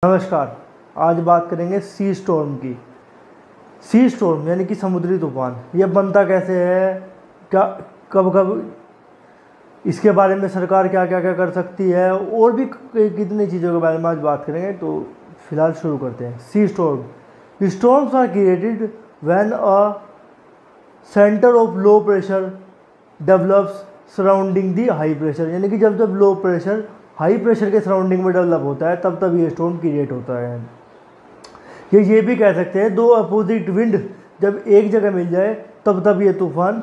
नमस्कार। आज बात करेंगे सी स्टॉर्म की। सी स्टॉर्म यानी कि समुद्री तूफान, यह बनता कैसे है, क्या कब कब, इसके बारे में सरकार क्या क्या क्या कर सकती है और भी कितनी चीज़ों के बारे में आज बात करेंगे। तो फिलहाल शुरू करते हैं। Sea storm. Storms are created when a centre of low pressure develops surrounding the high pressure, यानी कि जब जब लो प्रेशर हाई प्रेशर के सराउंडिंग में डेवलप होता है तब तब ये स्टॉर्म क्रिएट होता है। ये भी कह सकते हैं दो अपोजिट विंड जब एक जगह मिल जाए तब तब ये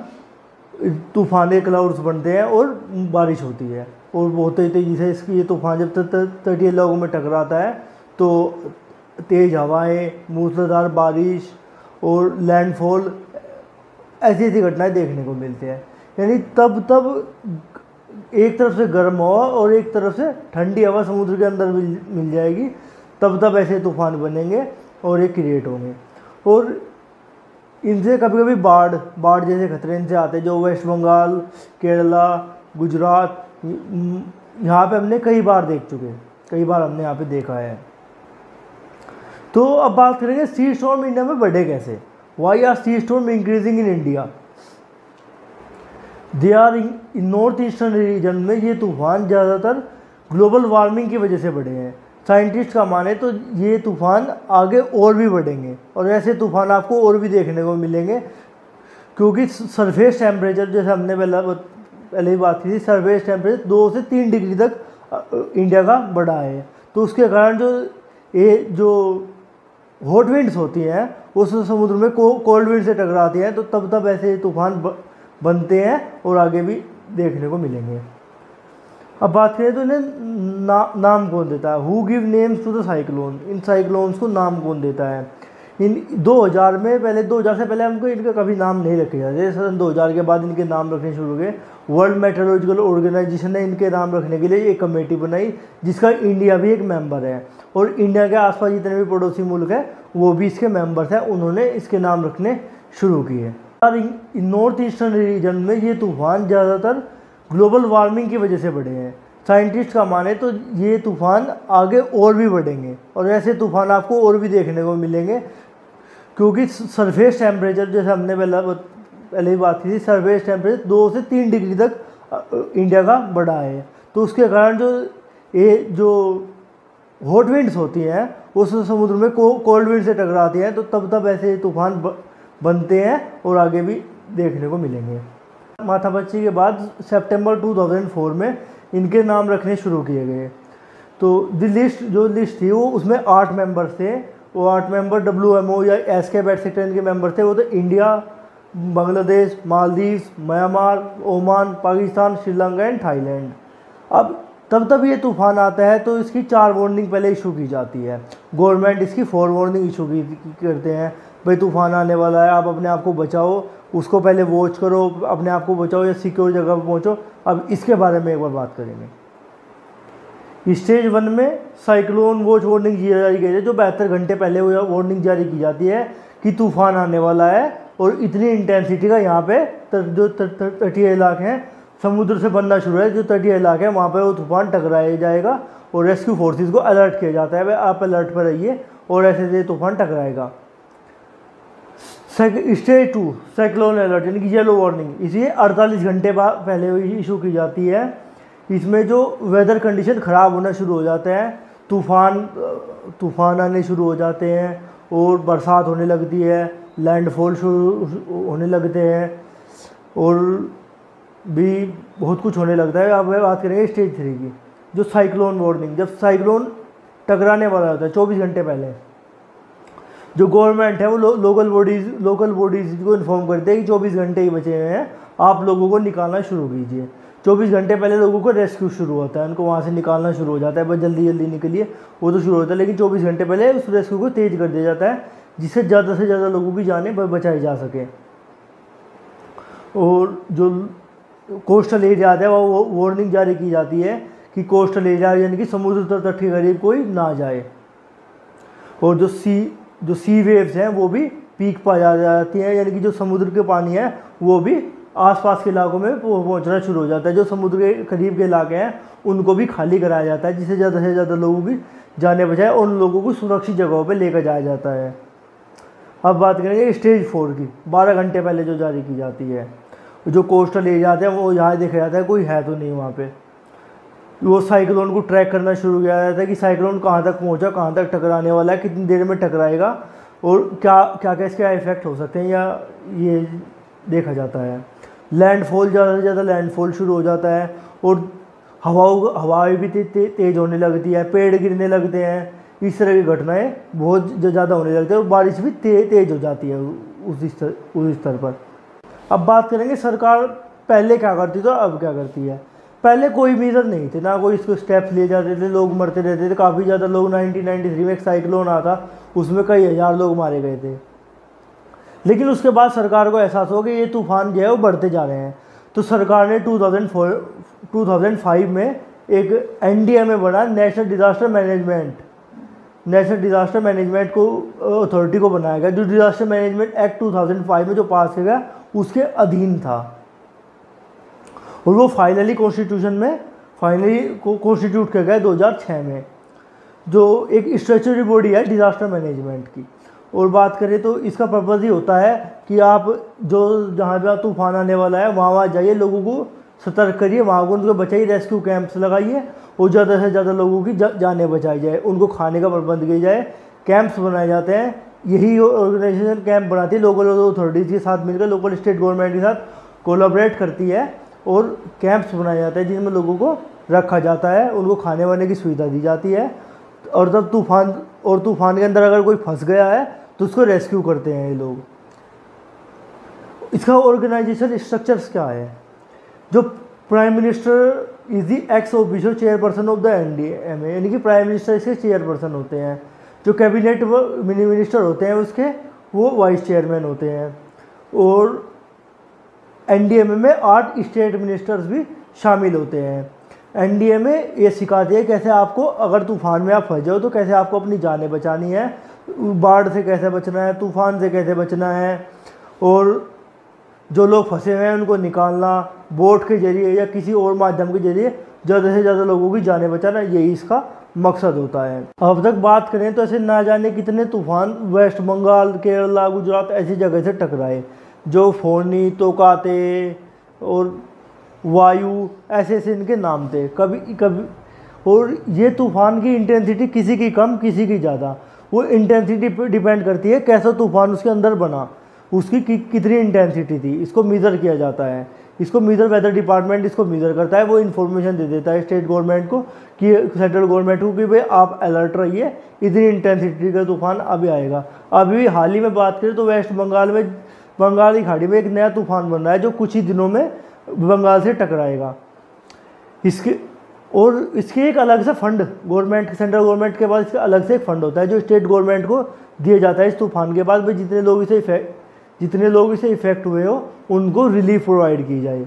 तूफान क्लाउड्स बनते हैं और बारिश होती है। और बहुत तेज़ी से इसकी ये तूफान जब तटीय इलाकों में टकराता है तो तेज़ हवाएं, मूसलाधार बारिश और लैंडफॉल ऐसी ऐसी घटनाएं देखने को मिलती हैं। यानी तब एक तरफ से गर्म हवा और एक तरफ से ठंडी हवा समुद्र के अंदर मिल जाएगी, तब ऐसे तूफान बनेंगे और ये क्रिएट होंगे। और इनसे कभी कभी बाढ़ जैसे खतरे इनसे आते हैं, जो वेस्ट बंगाल, केरला, गुजरात, यहाँ पे हमने कई बार हमने यहाँ पे देखा है। तो अब बात करेंगे सी स्टॉर्म इंडिया में बढ़े कैसे। Why are sea storm increasing in India. They are in north eastern region में ये तूफान ज़्यादातर ग्लोबल वार्मिंग की वजह से बढ़े हैं। साइंटिस्ट का माने तो ये तूफान आगे और भी बढ़ेंगे और ऐसे तूफान आपको और भी देखने को मिलेंगे, क्योंकि सरफेस टेम्परेचर, जैसे हमने पहले ही बात की थी, सरफेस टेम्परेचर 2 से 3 डिग्री तक इंडिया का बढ़ा है। तो उसके कारण जो हॉट विंड्स होती हैं वो समुद्र में कोल्ड विंड से टकराती हैं, तो तब ऐसे तूफान बनते हैं और आगे भी देखने को मिलेंगे। अब बात करें तो इन्हें नाम कौन देता है। Who give names to the cyclone. इन साइक्लोन्स को नाम कौन देता है। इन 2000 से पहले हमको इनका कभी नाम नहीं रखे जाते। सन 2000 के बाद इनके नाम रखने शुरू हुए। वर्ल्ड मेट्रोलॉजिकल ऑर्गेनाइजेशन ने इनके नाम रखने के लिए एक कमेटी बनाई, जिसका इंडिया भी एक मेंबर है। और इंडिया के आसपास जितने भी पड़ोसी मुल्क हैं वो भी इसके मेंबर्स हैं, उन्होंने इसके नाम रखने शुरू किए। नॉर्थ ईस्टर्न रीजन में ये तूफान ज़्यादातर ग्लोबल वार्मिंग की वजह से बढ़े हैं। साइंटिस्ट का माने तो ये तूफान आगे और भी बढ़ेंगे और ऐसे तूफान आपको और भी देखने को मिलेंगे, क्योंकि सरफेस टेम्परेचर, जैसे हमने पहले ही बात की थी, सरफेस टेम्परेचर 2 से 3 डिग्री तक इंडिया का बढ़ा है। तो उसके कारण जो हॉट विंड्स होती हैं वो समुद्र में कोल्ड विंड से टकराती हैं, तो तब ऐसे तूफान बनते हैं और आगे भी देखने को मिलेंगे। माथापच्ची के बाद सितंबर 2004 में इनके नाम रखने शुरू किए गए। तो जो लिस्ट थी वो उसमें 8 मेंबर्स थे। वो 8 मेंबर WMO या एस्केप एटसेट्रा इनके मेंबर थे। वो तो India, Bangladesh, Maldives, Myanmar, Oman, Pakistan, Sri Lanka and Thailand. अब तब ये तूफान आता है तो इसकी 4 वार्निंग पहले इशू की जाती है। गवर्नमेंट इसकी 4 वार्निंग इशू करते हैं, भाई तूफान आने वाला है, आप अपने आप को बचाओ, उसको पहले वॉच करो, अपने आप को बचाओ या सिक्योर जगह पर पहुँचो। अब इसके बारे में एक बार बात करेंगे। स्टेज 1 में साइक्लोन वॉच वार्निंग जारी की है, जो 72 घंटे पहले वार्निंग जारी की जाती है कि तूफान आने वाला है और इतनी इंटेंसिटी का यहाँ पे जो तटीय इलाके हैं, समुद्र से बनना शुरू है, जो तटीय इलाके हैं वहाँ पर वो तूफान टकराया जाएगा और रेस्क्यू फोर्सेस को अलर्ट किया जाता है, भाई आप अलर्ट पर रहिए और ऐसे तूफान टकराएगा। स्टेज 2 साइक्लोन अलर्ट यानी कि येलो वार्निंग, इसे 48 घंटे बाद पहले इशू की जाती है। इसमें जो वेदर कंडीशन ख़राब होना शुरू हो जाते हैं, तूफान आने शुरू हो जाते हैं और बरसात होने लगती है, लैंडफॉल शुरू होने लगते हैं और भी बहुत कुछ होने लगता है। अब बात करेंगे स्टेज 3 की, जो साइक्लोन वार्निंग। जब साइक्लोन टकराने वाला होता है 24 घंटे पहले, जो गवर्नमेंट है वो लोकल बॉडीज़ को इन्फॉर्म करते हैं कि 24 घंटे ही बचे हुए हैं, आप लोगों को निकालना शुरू कीजिए। 24 घंटे पहले लोगों को रेस्क्यू शुरू होता है, उनको वहाँ से निकालना शुरू हो जाता है, बस जल्दी निकलिए, वो तो शुरू होता है। लेकिन 24 घंटे पहले उस रेस्क्यू को तेज़ कर दिया जाता है, जिससे ज़्यादा से ज़्यादा लोगों की जानें बचाई जा सके। और जो कोस्टल एरिया है वो वार्निंग जारी की जाती है कि कोस्टल एरिया यानी कि समुद्र तट के करीब कोई ना जाए। और जो सी वेव्स हैं वो भी पीक पर जा जाती हैं, यानी कि जो समुद्र के पानी है वो भी आसपास के इलाकों में पहुंचना शुरू हो जाता है। जो समुद्र के करीब के इलाके हैं उनको भी खाली कराया जाता है, जिससे ज़्यादा से ज़्यादा लोगों की जाने बचाए और उन लोगों को सुरक्षित जगहों पर लेकर जाया जाता है। अब बात करेंगे स्टेज 4 की, 12 घंटे पहले जो जारी की जाती है। जो कोस्टल एरिया हैं वो यहाँ देखा जाता है कोई है तो नहीं वहाँ पे। वो साइक्लोन को ट्रैक करना शुरू किया जाता है कि साइक्लोन कहाँ तक पहुँचा, कहाँ तक टकराने वाला है, कितनी देर में टकराएगा और क्या क्या क्या इसके इफेक्ट हो सकते हैं, या ये देखा जाता है। लैंडफॉल, ज़्यादा से ज़्यादा लैंडफॉल शुरू हो जाता है और हवाएं भी तेज़ होने लगती है, पेड़ गिरने लगते हैं, इस तरह की घटनाएं बहुत ज़्यादा होने लगती है और बारिश भी तेज़ हो जाती है उस स्तर पर। अब बात करेंगे सरकार पहले क्या करती तो अब क्या करती है। पहले कोई मेजर नहीं थे, ना कोई इसको स्टेप्स लिए जाते थे, लोग मरते रहते थे। काफ़ी ज़्यादा लोग 1993 में एक साइक्लोन आया था, उसमें कई हज़ार लोग मारे गए थे। लेकिन उसके बाद सरकार को एहसास हो कि ये तूफान जो है वो बढ़ते जा रहे हैं, तो सरकार ने 2005 में एक NDMA बना, नेशनल डिज़ास्टर मैनेजमेंट को अथॉरिटी को बनाया गया, जो डिज़ास्टर मैनेजमेंट एक्ट 2005 में जो पास किया गया उसके अधीन था। और वो फाइनली कॉन्स्टिट्यूट किया गया 2006 में, जो एक स्टैट्यूटरी बॉडी है डिज़ास्टर मैनेजमेंट की। और बात करें तो इसका पर्पज़ ही होता है कि आप जो जहाँ पे तूफान आने वाला है वहाँ जाइए, लोगों को सतर्क करिए, वहाँ को उनको बचाइए, रेस्क्यू कैंप्स लगाइए और ज़्यादा से ज़्यादा लोगों की जानें बचाई जाए, उनको खाने का प्रबंध किया जाए। कैंप्स बनाए जाते हैं, यही ऑर्गेनाइजेशन कैंप बनाती है, लोकल अथॉरिटीज़ के साथ मिलकर, लोकल स्टेट गवर्नमेंट के साथ कोलैबोरेट करती है और कैंप्स बनाए जाते हैं जिनमें लोगों को रखा जाता है, उनको खाने वाने की सुविधा दी जाती है। और जब तूफान के अंदर अगर कोई फंस गया है तो उसको रेस्क्यू करते हैं ये लोग। इसका ऑर्गेनाइजेशन स्ट्रक्चर्स क्या है। जो prime minister is the ex official chairperson of the NDMA, यानी कि प्राइम मिनिस्टर इसके चेयरपर्सन होते हैं। जो कैबिनेट मिनिस्टर होते हैं उसके वो वाइस चेयरमैन होते हैं। और NDMA में 8 स्टेट मिनिस्टर्स भी शामिल होते हैं। NDMA ये सिखाती है कैसे आपको, अगर तूफ़ान में आप फंस जाओ तो कैसे आपको अपनी जानें बचानी है, बाढ़ से कैसे बचना है, तूफ़ान से कैसे बचना है, और जो लोग फंसे हुए हैं उनको निकालना, बोट के जरिए या किसी और माध्यम के जरिए ज़्यादा से ज़्यादा लोगों की जानें बचाना, यही इसका मकसद होता है। अब तक बात करें तो ऐसे ना जाने कितने तूफ़ान वेस्ट बंगाल, केरला, गुजरात ऐसी जगह से टकराए, जो फोनी, तोकाते और वायु ऐसे इनके नाम थे कभी। और ये तूफ़ान की इंटेंसिटी किसी की कम किसी की ज़्यादा, वो इंटेंसिटी पर डिपेंड करती है कैसा तूफ़ान उसके अंदर बना, उसकी कितनी इंटेंसिटी थी, इसको मेज़र किया जाता है। इसको मेज़र वेदर डिपार्टमेंट इसको मेज़र करता है, वो इन्फॉर्मेशन दे देता है स्टेट गवर्नमेंट को कि सेंट्रल गवर्नमेंट को कि भाई आप अलर्ट रहिए, इतनी इंटेंसिटी का तूफ़ान अभी आएगा। अभी हाल ही में बात करें तो वेस्ट बंगाल में, बंगाल की खाड़ी में एक नया तूफ़ान बन रहा है जो कुछ ही दिनों में बंगाल से टकराएगा। इसके एक अलग से फंड गवर्नमेंट, सेंट्रल गवर्नमेंट के पास इसका अलग से एक फंड होता है जो स्टेट गवर्नमेंट को दिया जाता है इस तूफ़ान के बाद। भाई जितने लोग इसे इफेक्ट हुए हो उनको रिलीफ प्रोवाइड की जाए।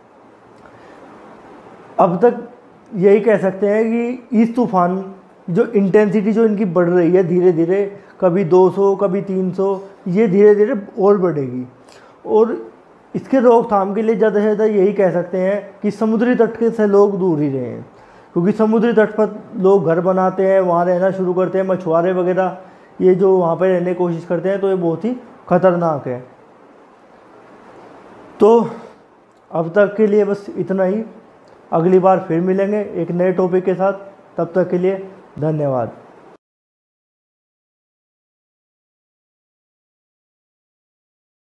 अब तक यही कह सकते हैं कि इस तूफ़ान जो इंटेंसिटी जो इनकी बढ़ रही है धीरे धीरे, कभी 200 कभी 300, ये धीरे धीरे और बढ़ेगी। और इसके रोकथाम के लिए ज़्यादा से ज़्यादा यही कह सकते हैं कि समुद्री तट के से लोग दूर ही रहें, क्योंकि समुद्री तट पर लोग घर बनाते हैं, वहाँ रहना शुरू करते हैं, मछुआरे वगैरह ये जो वहाँ पर रहने की कोशिश करते हैं, तो ये बहुत ही ख़तरनाक है। तो अब तक के लिए बस इतना ही, अगली बार फिर मिलेंगे एक नए टॉपिक के साथ, तब तक के लिए धन्यवाद।